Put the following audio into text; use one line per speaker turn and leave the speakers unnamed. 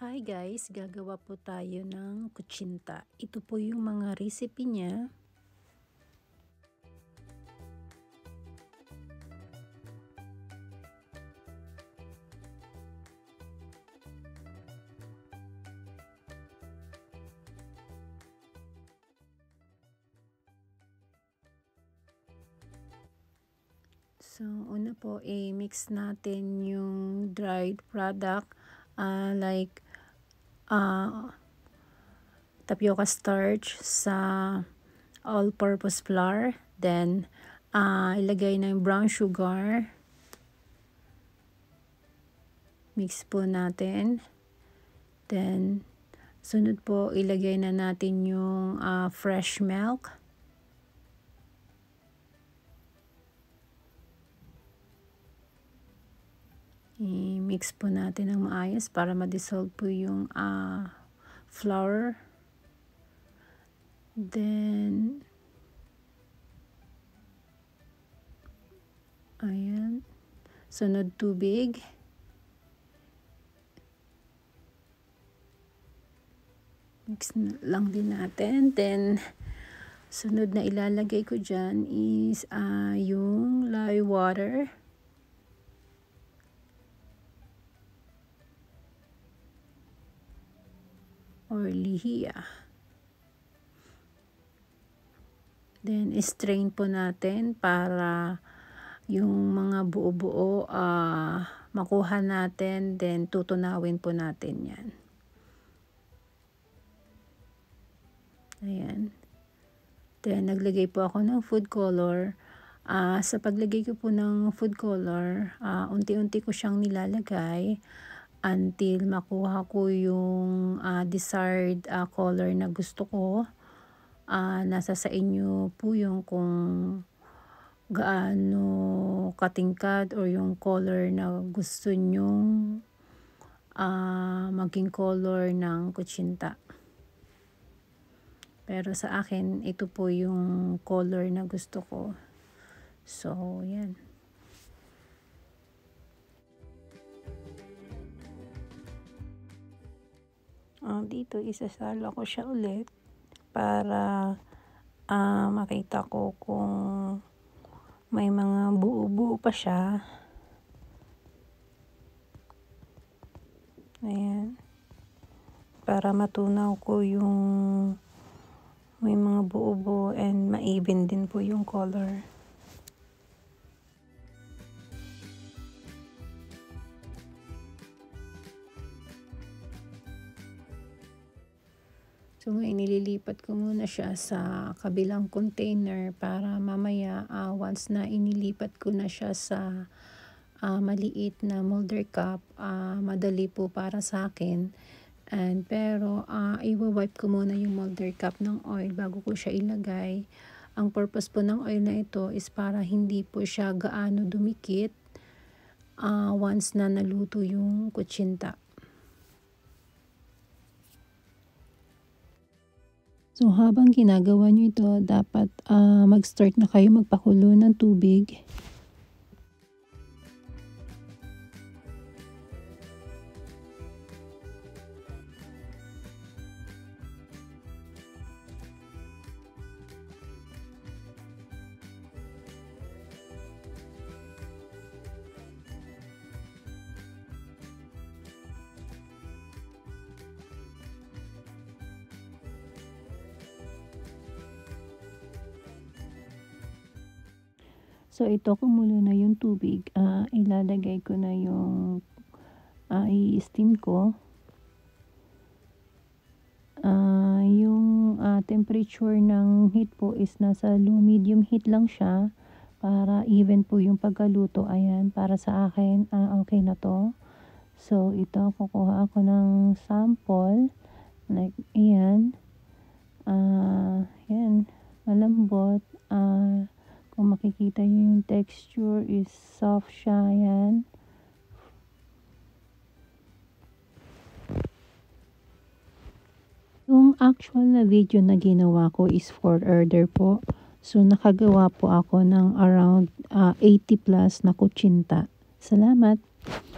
Hi guys, gagawa po tayo ng kutsinta. Ito po yung mga recipe niya. So, una po, i-mix natin yung dried product like tapioca starch sa all-purpose flour. Then, ilagay na yung brown sugar. Mix po natin. Then, sunod po, ilagay na natin yung fresh milk. I-mix po natin ng maayos para ma-dissolve po yung flour. Then, ayan. Sunod tubig. Mix lang din natin. Then, sunod na ilalagay ko dyan is yung lye water. Or lihiya. Then, strain po natin para yung mga buo-buo makuha natin. Then, tutunawin po natin yan. Ayan. Then, naglagay po ako ng food color. Sa paglagay ko po ng food color, unti-unti ko siyang nilalagay until makuha ko yung desired color na gusto ko. Nasa sa inyo po yung kung gaano katingkad or yung color na gusto nyong maging color ng kutsinta. Pero sa akin, ito po yung color na gusto ko. So, yan. Dito isasalo ko siya ulit para makita ko kung may mga buo-buo pa siya. Ayan. Para matunaw ko yung may mga buo-buo and ma-even din po yung color. So ngayon, inililipat ko muna siya sa kabilang container para mamaya once na inilipat ko na siya sa maliit na molder cup, madali po para sa akin. Pero i-wipe ko muna yung molder cup ng oil bago ko siya ilagay. Ang purpose po ng oil na ito is para hindi po siya gaano dumikit once na naluto yung kutsinta. So, habang ginagawa nyo ito, dapat mag-start na kayo magpakulo ng tubig. So, ito kumulo na yung tubig. Ilalagay ko na yung i-steam ko. Yung temperature ng heat po is nasa low medium heat lang siya para even po yung pagkaluto. Ayan, para sa akin, okay na to. So, ito, kukuha ako ng sample. Like, ayan. Ayan, malambot. Kung makikita nyo yung texture is soft siya, yan. Yung actual na video na ginawa ko is for order po. So, nakagawa po ako ng around 80 plus na kutsinta. Salamat!